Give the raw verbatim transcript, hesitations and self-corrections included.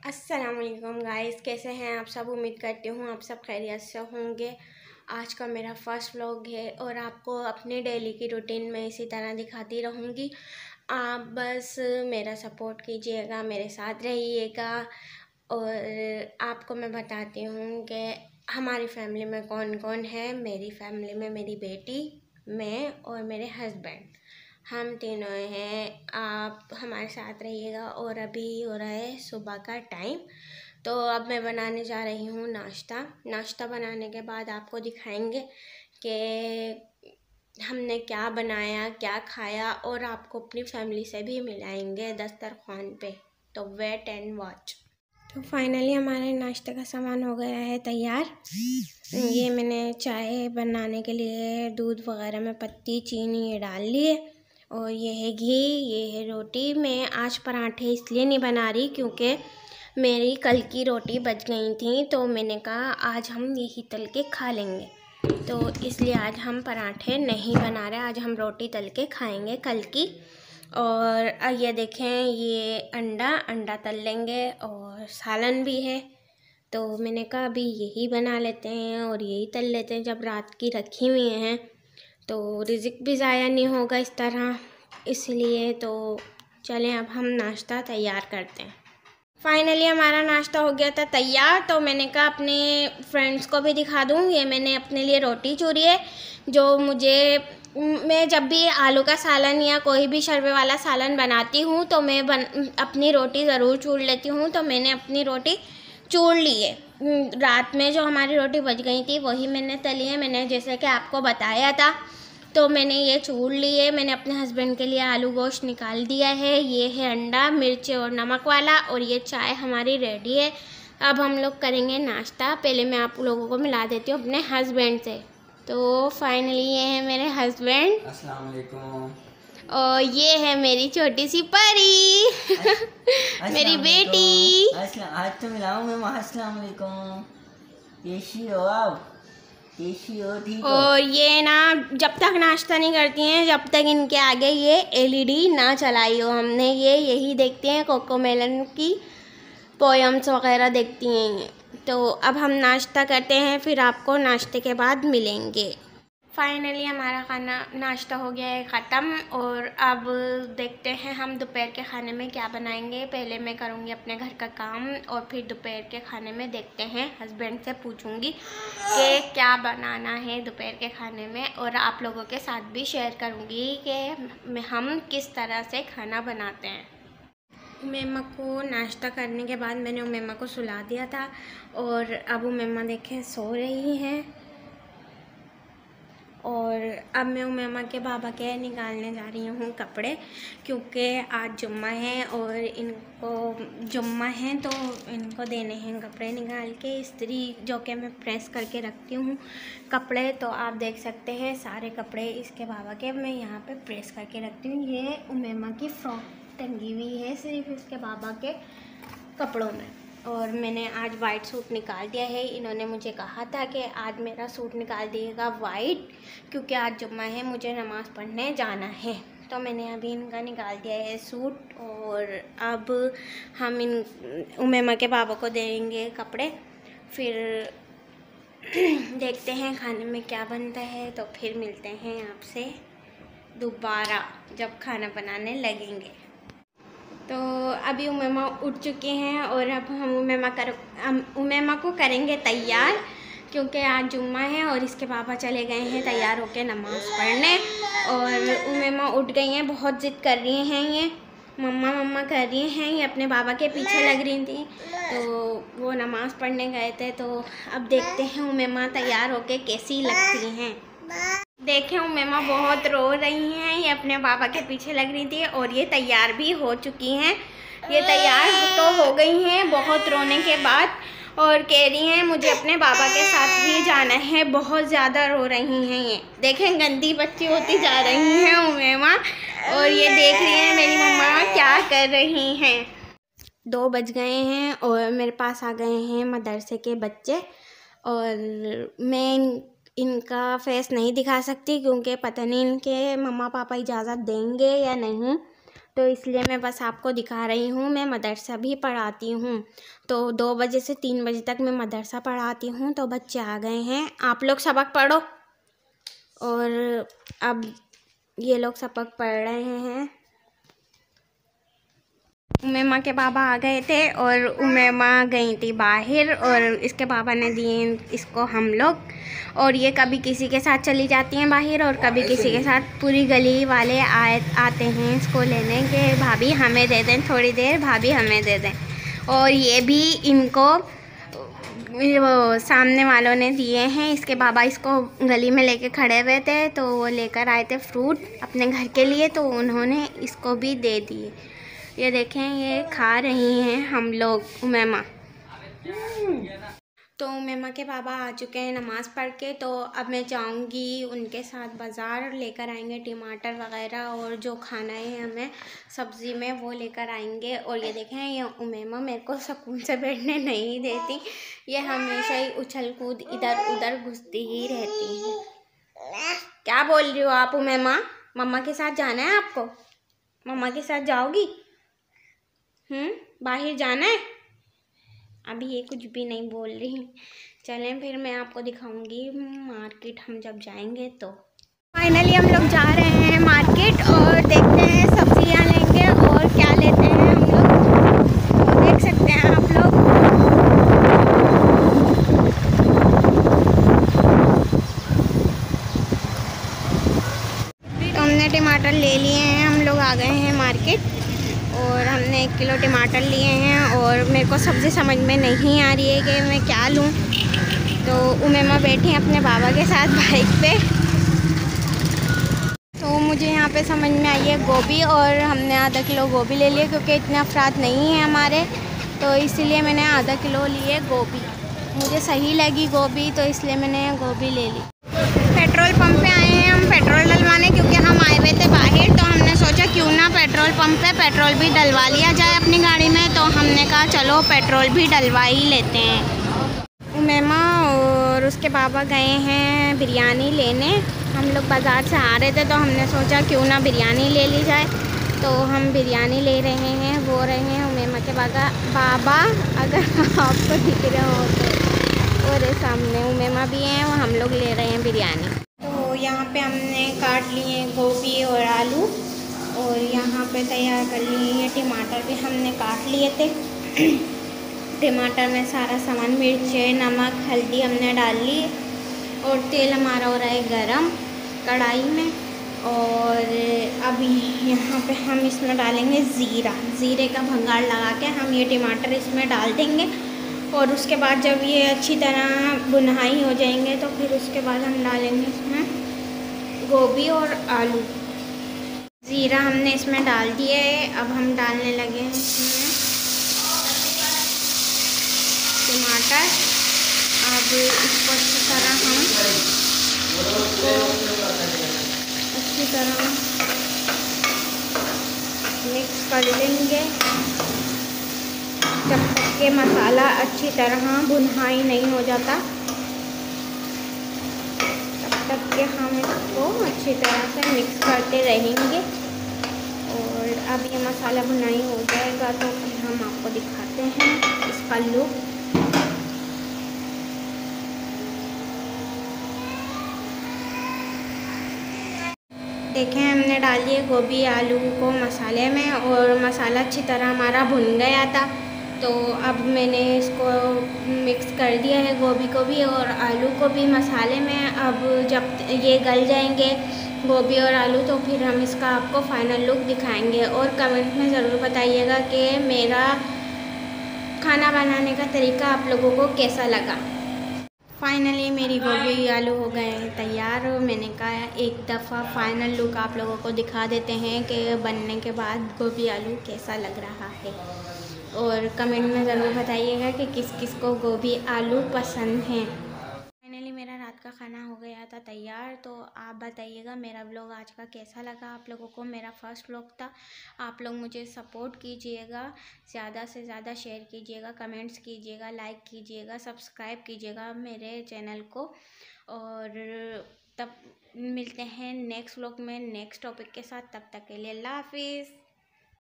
अस्सलाम वालेकुम गाइस, कैसे हैं आप सब। उम्मीद करती हूँ आप सब खैरियत से होंगे। आज का मेरा फर्स्ट व्लॉग है और आपको अपनी डेली की रूटीन में इसी तरह दिखाती रहूँगी। आप बस मेरा सपोर्ट कीजिएगा, मेरे साथ रहिएगा। और आपको मैं बताती हूँ कि हमारी फैमिली में कौन कौन है। मेरी फैमिली में मेरी बेटी, मैं और मेरे हस्बैंड, हम तीनों हैं। आप हमारे साथ रहिएगा। और अभी हो रहा है सुबह का टाइम, तो अब मैं बनाने जा रही हूँ नाश्ता। नाश्ता बनाने के बाद आपको दिखाएंगे कि हमने क्या बनाया, क्या खाया, और आपको अपनी फैमिली से भी मिलाएंगे दस्तरखान पे। तो वेट एंड वॉच। तो फाइनली हमारे नाश्ते का सामान हो गया है तैयार। ये मैंने चाय बनाने के लिए दूध वगैरह में पत्ती, चीनी ये डाल लिए। और ये है घी, ये है रोटी। मैं आज पराठे इसलिए नहीं बना रही क्योंकि मेरी कल की रोटी बच गई थी, तो मैंने कहा आज हम यही तल के खा लेंगे, तो इसलिए आज हम पराठे नहीं बना रहे। आज हम रोटी तल के खाएंगे कल की। और ये देखें, ये अंडा अंडा तल लेंगे और सालन भी है, तो मैंने कहा अभी यही बना लेते हैं और यही तल लेते हैं। जब रात की रखी हुई हैं तो रिज़िक भी ज़ाया नहीं होगा इस तरह, इसलिए तो चलें अब हम नाश्ता तैयार करते हैं। फाइनली हमारा नाश्ता हो गया था तैयार, तो मैंने कहा अपने फ्रेंड्स को भी दिखा दूँ। ये मैंने अपने लिए रोटी चूरी है, जो मुझे मैं जब भी आलू का सालन या कोई भी शरबे वाला सालन बनाती हूँ तो मैं बन अपनी रोटी ज़रूर चूर लेती हूँ। तो मैंने अपनी रोटी चूर ली है। रात में जो हमारी रोटी बच गई थी वही मैंने तली है, मैंने जैसे कि आपको बताया था। तो मैंने ये चूर ली है। मैंने अपने हस्बैंड के लिए आलू गोश्त निकाल दिया है। ये है अंडा, मिर्च और नमक वाला, और ये चाय हमारी रेडी है। अब हम लोग करेंगे नाश्ता। पहले मैं आप लोगों को मिला देती हूँ अपने हस्बैंड से। तो फाइनली ये है मेरे हस्बैंड, अस्सलाम वालेकुम। और ये है मेरी छोटी सी परी मेरी बेटी। आज तो मिलाऊं मैं। अस्सलाम वालेकुम। कैसी हो आप? कैसी हो? ठीक हो? और ये ना जब तक नाश्ता नहीं करती हैं, जब तक इनके आगे ये एलईडी ना चलाई हो हमने, ये यही देखती हैं कोकोमेलन की पोयम्स वगैरह देखती हैं ये। तो अब हम नाश्ता करते हैं, फिर आपको नाश्ते के बाद मिलेंगे। फाइनली हमारा खाना नाश्ता हो गया है ख़त्म, और अब देखते हैं हम दोपहर के खाने में क्या बनाएंगे। पहले मैं करूँगी अपने घर का काम, और फिर दोपहर के खाने में देखते हैं, हस्बैंड से पूछूँगी कि क्या बनाना है दोपहर के खाने में, और आप लोगों के साथ भी शेयर करूँगी कि हम किस तरह से खाना बनाते हैं। उमेमा को नाश्ता करने के बाद मैंने उमेमा को सुला दिया था, और अब उमेमा देखें सो रही हैं। और अब मैं उमेमा के बाबा के निकालने जा रही हूँ कपड़े, क्योंकि आज जुम्मा है और इनको जुम्मा है तो इनको देने हैं कपड़े निकाल के इस्त्री, जो कि मैं प्रेस करके रखती हूँ कपड़े। तो आप देख सकते हैं सारे कपड़े इसके बाबा के मैं यहाँ पे प्रेस करके रखती हूँ। ये उमेमा की फ्रॉक टंगी हुई है सिर्फ इसके बाबा के कपड़ों में। और मैंने आज वाइट सूट निकाल दिया है। इन्होंने मुझे कहा था कि आज मेरा सूट निकाल दिएगा वाइट, क्योंकि आज जुम्मा है, मुझे नमाज़ पढ़ने जाना है। तो मैंने अभी इनका निकाल दिया है सूट, और अब हम इन उमेमा के बाबा को देंगे कपड़े। फिर देखते हैं खाने में क्या बनता है, तो फिर मिलते हैं आपसे दोबारा जब खाना बनाने लगेंगे। तो अभी उमेमा उठ चुके हैं, और अब हम उमेमा कर हम उमेमा को करेंगे तैयार, क्योंकि आज जुम्मा है और इसके पापा चले गए हैं तैयार होके नमाज़ पढ़ने। और उमेमा उठ गई हैं, बहुत ज़िद कर रही हैं, ये मम्मा मम्मा कर रही हैं, ये अपने बाबा के पीछे लग रही थी। तो वो नमाज़ पढ़ने गए थे, तो अब देखते हैं उमेमा तैयार होके कैसी लगती हैं। देखें उमेमा बहुत रो रही हैं, ये अपने बाबा के पीछे लग रही थी, और ये तैयार भी हो चुकी हैं। ये तैयार तो हो गई हैं बहुत रोने के बाद, और कह रही हैं मुझे अपने बाबा के साथ ही जाना है। बहुत ज़्यादा रो रही हैं ये। देखें गंदी बच्ची होती जा रही हैं उमेमा, और ये देख रही हैं मेरी मम्मा क्या कर रही हैं। दो बज गए हैं और मेरे पास आ गए हैं मदरसे के बच्चे, और मैं इनका फेस नहीं दिखा सकती क्योंकि पता नहीं इनके मम्मा पापा इजाज़त देंगे या नहीं। तो इसलिए मैं बस आपको दिखा रही हूँ। मैं मदरसा भी पढ़ाती हूँ, तो दो बजे से तीन बजे तक मैं मदरसा पढ़ाती हूँ। तो बच्चे आ गए हैं, आप लोग सबक पढ़ो। और अब ये लोग सबक पढ़ रहे हैं। उमेमा के पापा आ गए थे और उमेमा गई थी बाहर, और इसके पापा ने दिए इसको हम लोग। और ये कभी किसी के साथ चली जाती हैं बाहर, और कभी किसी के साथ। पूरी गली वाले आए आते हैं इसको लेने के, भाभी हमें दे दें थोड़ी देर, भाभी हमें दे दें। और ये भी इनको वो सामने वालों ने दिए हैं। इसके बाबा इसको गली में लेके खड़े हुए थे, तो वो लेकर आए थे फ्रूट अपने घर के लिए, तो उन्होंने इसको भी दे दिए। ये देखें, ये खा रही हैं हम लोग उमेमा। तो उमेमा के बाबा आ चुके हैं नमाज़ पढ़ के, तो अब मैं जाऊंगी उनके साथ बाज़ार, लेकर आएंगे टमाटर वगैरह, और जो खाना है हमें सब्ज़ी में वो लेकर आएंगे। और ये देखें, ये उमेमा मेरे को सुकून से बैठने नहीं देती, ये हमेशा ही उछल कूद इधर उधर घुसती ही रहती है। क्या बोल रही हो आप उमेमा? मम्मा के साथ जाना है आपको? मम्मा के साथ जाओगी? हम्म बाहर जाना है? अभी ये कुछ भी नहीं बोल रही। चलें फिर मैं आपको दिखाऊंगी मार्केट हम जब जाएंगे तो। फाइनली हम लोग जा रहे हैं मार्केट, और देखते हैं सब्जियां लेंगे और क्या लेते हैं हम लोग, तो देख सकते हैं आप लोग। तो हमने टमाटर ले लिए हैं, हम लोग आ गए हैं मार्केट, और हमने एक किलो टमाटर लिए हैं। और मेरे को सब्ज़ी समझ में नहीं आ रही है कि मैं क्या लूँ, तो उमेमा बैठी हैं अपने बाबा के साथ बाइक पे। तो मुझे यहाँ पे समझ में आई है गोभी, और हमने आधा किलो गोभी ले लिया, क्योंकि इतना अफराद नहीं है हमारे, तो इसलिए मैंने आधा किलो लिए गोभी। मुझे सही लगी गोभी, तो इसलिए मैंने गोभी ले ली। पेट्रोल पंप पे आए हैं हम पेट्रोल डलवाने, क्योंकि हम आए हुए थे बाहर, तो हमने सोचा क्यों ना पेट्रोल पंप पे पेट्रोल भी डलवा लिया जाए अपनी गाड़ी में। तो हमने कहा चलो पेट्रोल भी डलवा ही लेते हैं। उमेमा और उसके बाबा गए हैं बिरयानी लेने। हम लोग बाज़ार से आ रहे थे, तो हमने सोचा क्यों ना बिरयानी ले ली जाए, तो हम बिरयानी ले रहे हैं। वो रहे हैं उमेमा के बाबा बाबा अगर आपको दिख रहे हो तो, और सामने उमेमा भी हैं, वो हम लोग ले रहे हैं बिरयानी। तो यहाँ पे हमने काट लिए गोभी और आलू, और यहाँ पे तैयार कर लिए हैं टमाटर भी हमने काट लिए थे। टमाटर में सारा सामान, मिर्च नमक हल्दी हमने डाल ली, और तेल हमारा हो रहा है गरम कढ़ाई में। और अब यहाँ पे हम इसमें डालेंगे ज़ीरा, ज़ीरे का भंगार लगा के हम ये टमाटर इसमें डाल देंगे। और उसके बाद जब ये अच्छी तरह भुनाई हो जाएंगे, तो फिर उसके बाद हम डालेंगे इसमें गोभी और आलू। ज़ीरा हमने इसमें डाल दिया है, अब हम डालने लगे हैं इसमें टमाटर। अब इसको अच्छी तरह हम इसको अच्छी तरह मिक्स कर लेंगे, जब तक के मसाला अच्छी तरह भुनाई नहीं हो जाता, तब तक के हम इसको अच्छी तरह से मिक्स करते रहेंगे। और अब ये मसाला भुनाई हो जाएगा, तो फिर हम आपको दिखाते हैं इसका लुक। देखें, हमने डाल दिए गोभी आलू को मसाले में, और मसाला अच्छी तरह हमारा भुन गया था। तो अब मैंने इसको मिक्स कर दिया है, गोभी को भी और आलू को भी मसाले में। अब जब ये गल जाएंगे गोभी और आलू, तो फिर हम इसका आपको फाइनल लुक दिखाएंगे। और कमेंट में ज़रूर बताइएगा कि मेरा खाना बनाने का तरीका आप लोगों को कैसा लगा। फाइनली मेरी गोभी आलू हो गए हैं तैयार। मैंने कहा एक दफ़ा फाइनल लुक आप लोगों को दिखा देते हैं कि बनने के बाद गोभी आलू कैसा लग रहा है। और कमेंट में ज़रूर बताइएगा कि किस किस को गोभी आलू पसंद हैं। फाइनली मेरा रात का खाना हो गया था तैयार। तो आप बताइएगा मेरा व्लॉग आज का कैसा लगा आप लोगों को। मेरा फर्स्ट व्लॉग था। आप लोग मुझे सपोर्ट कीजिएगा, ज़्यादा से ज़्यादा शेयर कीजिएगा, कमेंट्स कीजिएगा, लाइक कीजिएगा, सब्सक्राइब कीजिएगा मेरे चैनल को। और तब मिलते हैं नेक्स्ट व्लॉग में नेक्स्ट टॉपिक के साथ। तब तक के लिए अल्लाह हाफिज़।